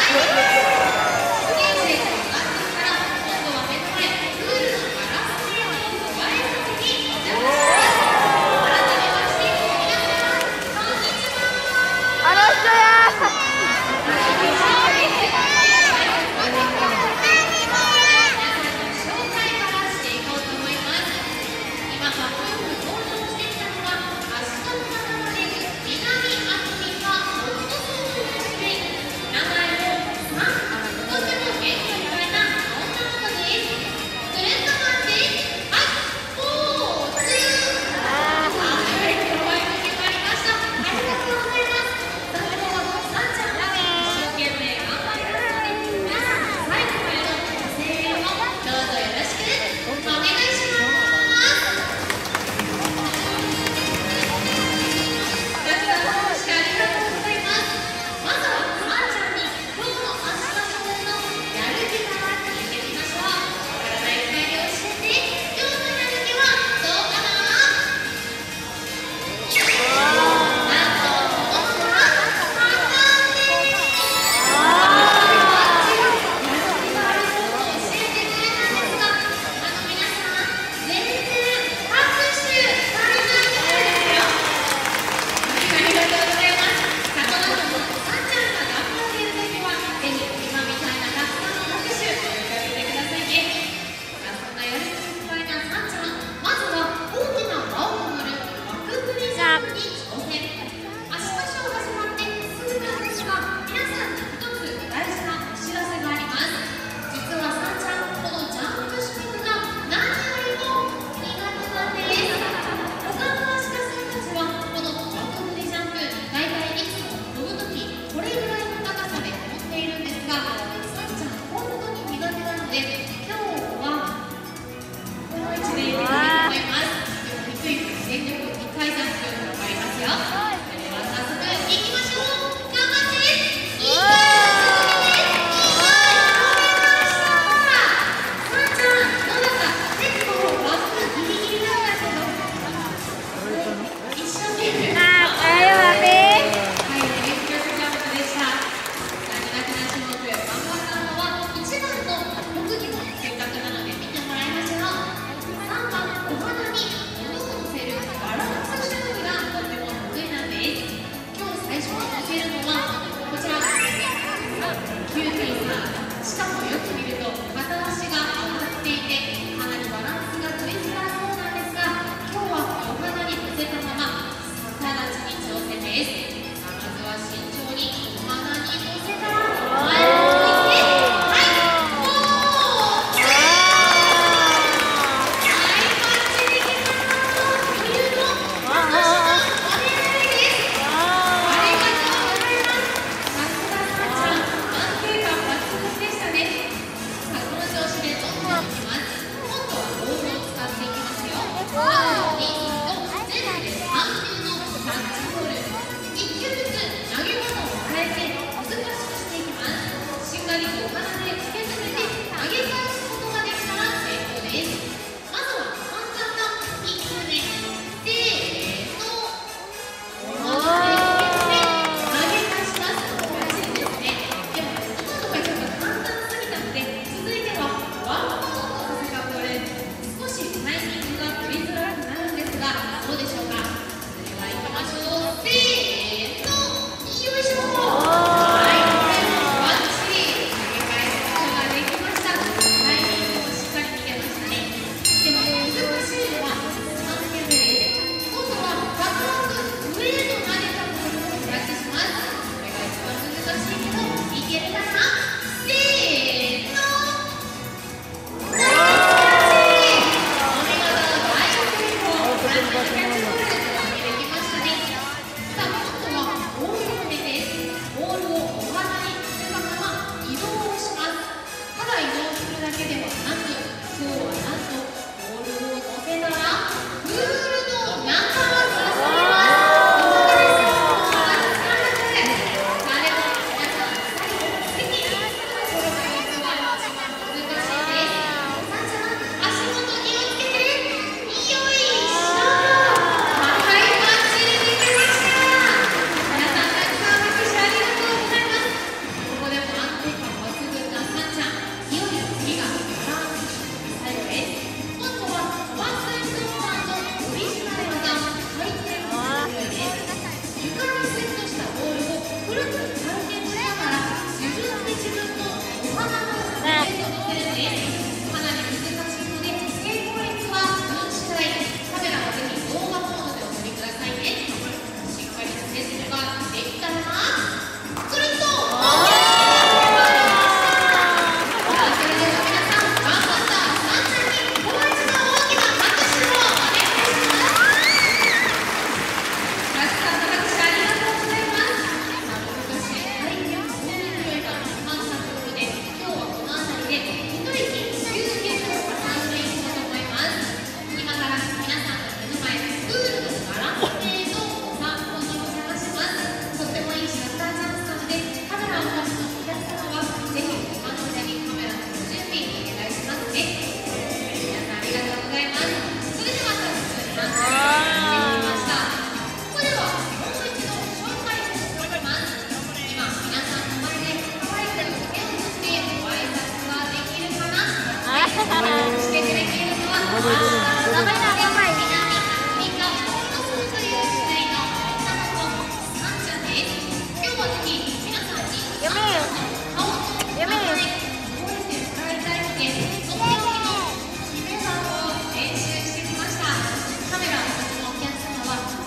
名前を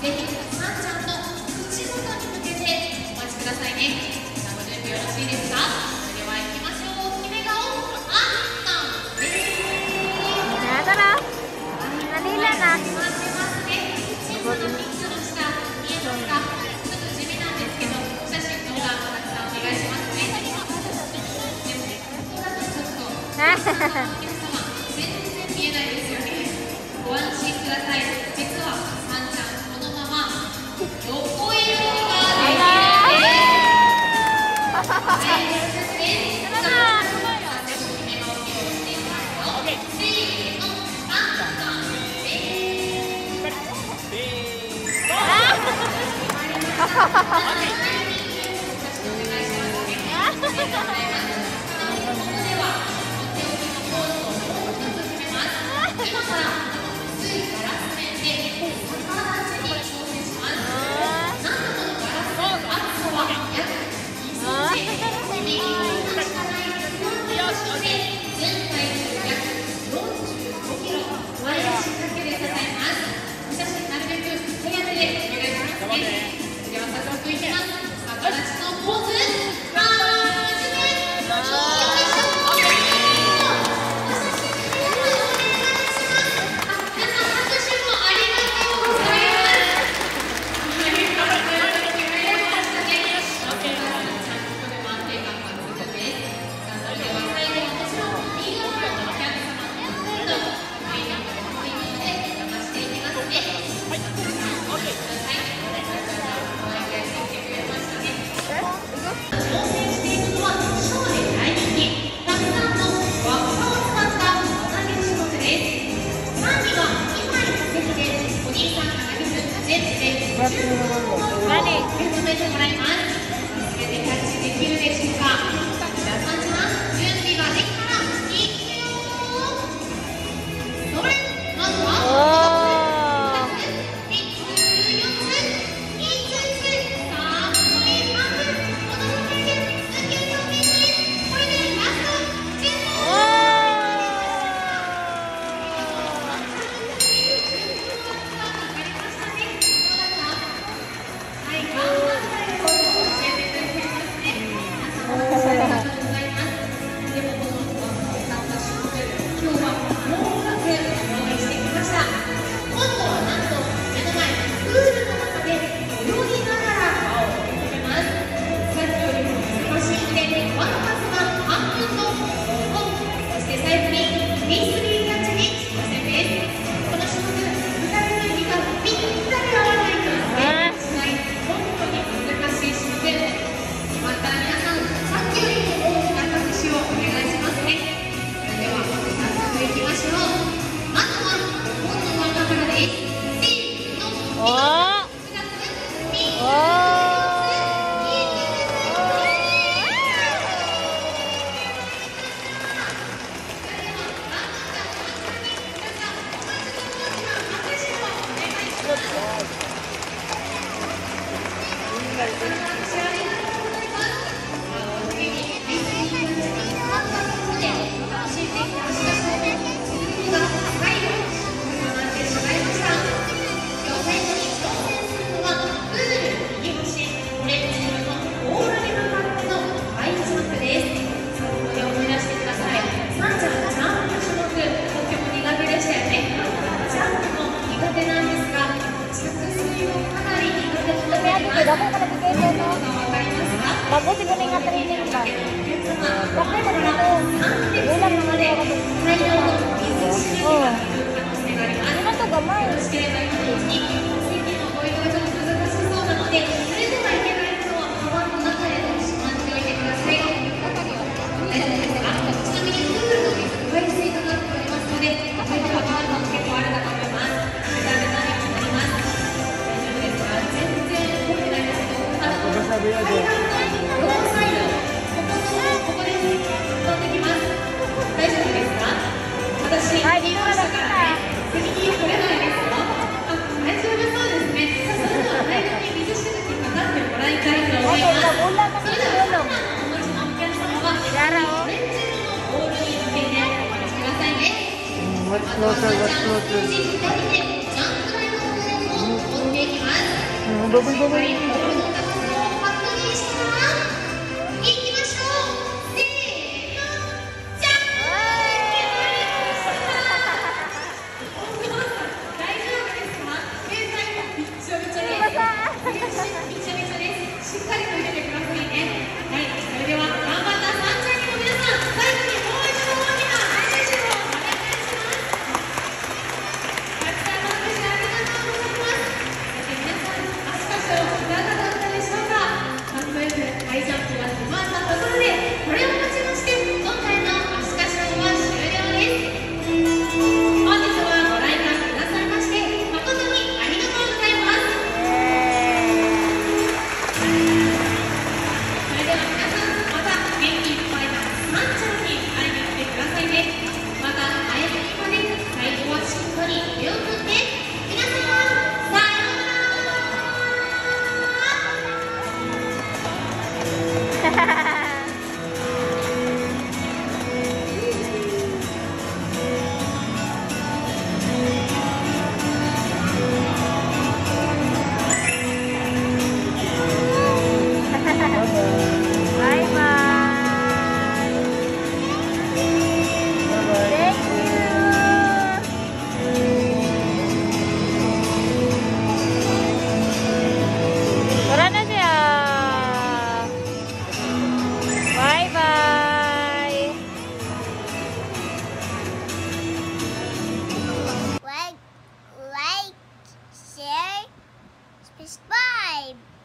ぜひさんちゃんの口元に向けてお待ちくださいね。さあ、ご準備よろしいですか？それでは行きましょう。決め顔アクション。 やだな。何だな。 決まってますね。小さなピンクの下見えますか？ちょっと地味なんですけど、お写真動画たくさんお願いしますね。でもここだとちょっと皆様全然見えないですよね。ご安心ください。実はさんちゃんこのまま横色ができるんです。はい、ですね。さあ、決め顔を披露していきますよ。せーの、アクション。今から薄いガラス面で逆立ちに挑戦します。なんとこのガラスの厚さは約2センチ、右にしかない4センチで全体重約45キロ、ワイヤー仕掛けで支えます。お写真なるべく早めでお願いしますね。では早速いきます。逆立ちのポーズ、受け止めてもらいます。全てキャッチできるでしょうか。じゃあさんちゃん、準備ができたらいくよー。それ、まずは2つ、3つ、4つ、5つ、さあ残り半分、このままで受け止めです。これでラスト10問。 Bagus sih kuningan training ba? Bakit mo dito? Ulam naman ako dito. Oh. Ano na to gamay? What's closer? What's closer? しっかりボールの高さを確認したら行きましょう。せーの、じゃん。大丈夫ですか？携帯びっちょびちょです。びちょびちょです。しっかりと入れてくださいね。はい、それでは頑張ったさんちゃんにも皆さん、最後にもう一度大きな拍手をお願いします。たくさんの拍手ありがとうございます。皆さん、足かしをいかがだったでしょうか？かっこよくハイジャンプが決まったところで、これをもちまして今回の足かしは終了です。本日はご来館くださいまして誠にありがとうございます。それでは皆さん、また元気いっぱいなさんちゃんに会いに来てくださいね。また会える日まで最後はしっかり手を振って皆さん、さようなら。 バイバイ。Thank you. Tara na siya. Bye bye. Like, share, subscribe.